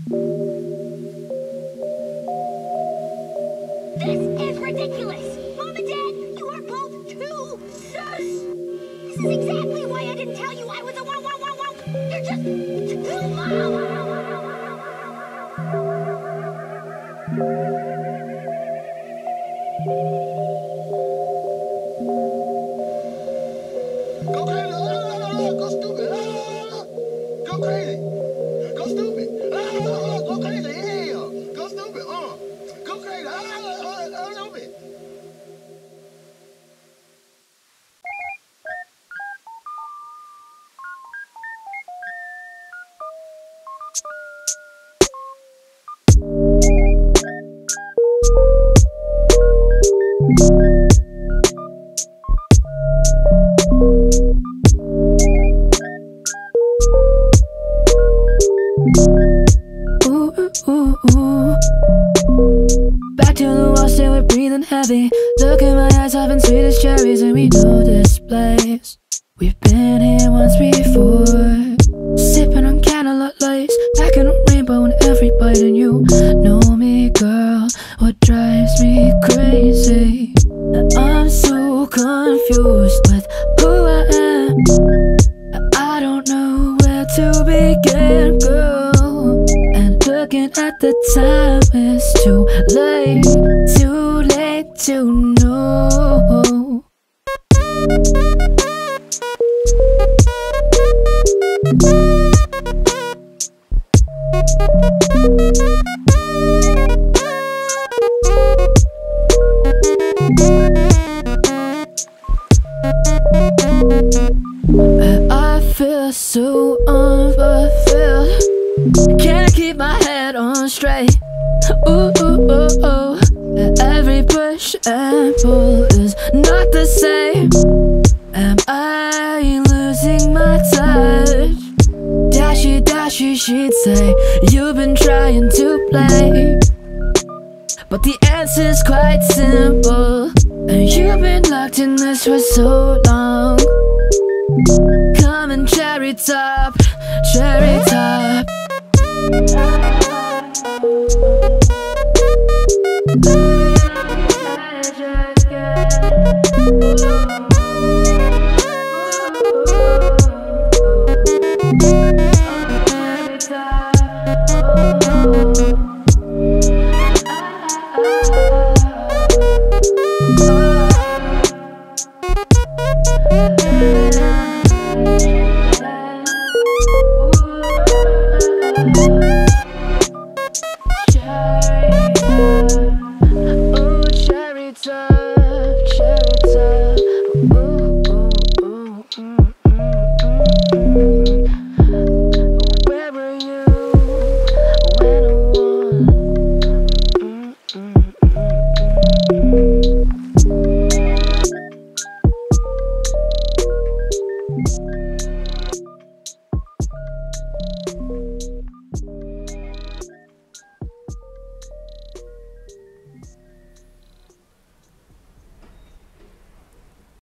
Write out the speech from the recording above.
This is ridiculous! Mom and Dad, you are both too sus! This is exactly why I didn't tell you I was a wow. You're just too mom! Go crazy! Go stupid! Go crazy! Go stupid! Go crazy! Yeah! Go stupid! Go crazy! Stupid! Back to the wall, still we're breathing heavy. Look in my eyes, having sweet as cherries, and we know this place. We've been here once before. Sipping on cantaloupe lace, packing a rainbow in every bite, and you know me, girl. What drives me crazy? I'm so confused with who I am. I don't know where to begin, girl. And looking at the time, it's too late to know. I feel so unfulfilled. Can't keep my head on straight. Ooh, ooh, ooh, ooh. Every push and pull is not the same. Am I losing my touch? Dashy, dashy, she'd say, you've been trying to play, but the answer's quite simple, and you've been locked in this for so long. Come and Cherrytop, Cherrytop.